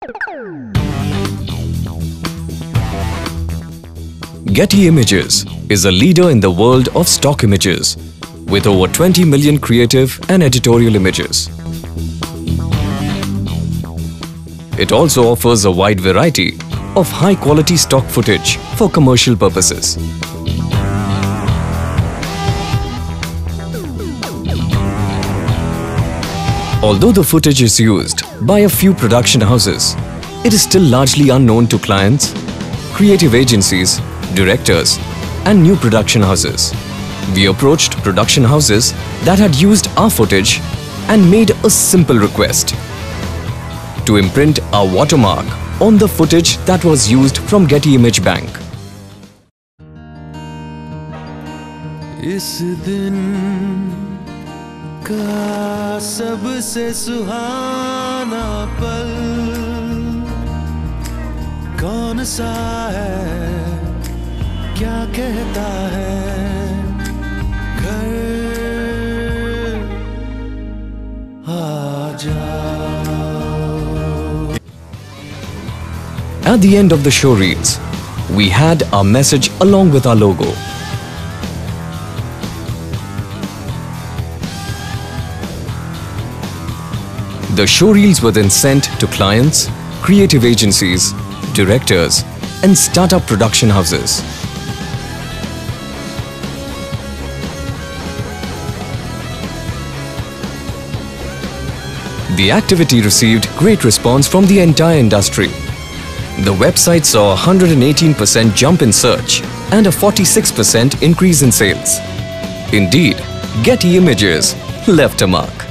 Getty Images is a leader in the world of stock images, with over 20 million creative and editorial images. It also offers a wide variety of high-quality stock footage for commercial purposes. Although the footage is used by a few production houses, it is still largely unknown to clients, creative agencies, directors, and new production houses. We approached production houses that had used our footage and made a simple request to imprint our watermark on the footage that was used from Getty Image Bank. इस दिन का सबसे सुहाना पल कौन सा है, क्या कहता है घर आ जाओ. At the end of the show reels, we had our message along with our logo. The show reels were then sent to clients, creative agencies, directors, and startup production houses. The activity received great response from the entire industry. The website saw a 118% jump in search and a 46% increase in sales. Indeed, Getty Images left a mark.